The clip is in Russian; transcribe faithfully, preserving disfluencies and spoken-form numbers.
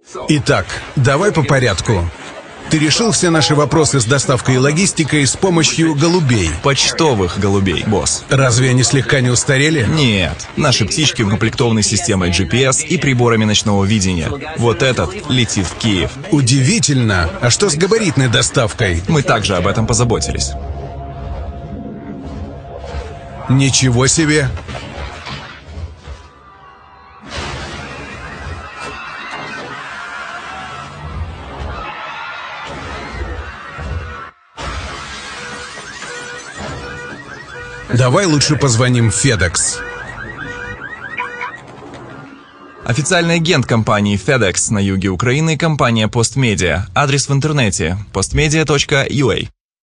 Итак, давай по порядку. Ты решил все наши вопросы с доставкой и логистикой с помощью голубей. Почтовых голубей, босс. Разве они слегка не устарели? Нет. Наши птички укомплектованы системой джи пи эс и приборами ночного видения. Вот этот летит в Киев. Удивительно. А что с габаритной доставкой? Мы также об этом позаботились. Ничего себе. Давай лучше позвоним в FedEx. Официальный агент компании FedEx на юге Украины – компания Postmedia. Адрес в интернете – postmedia точка ю а.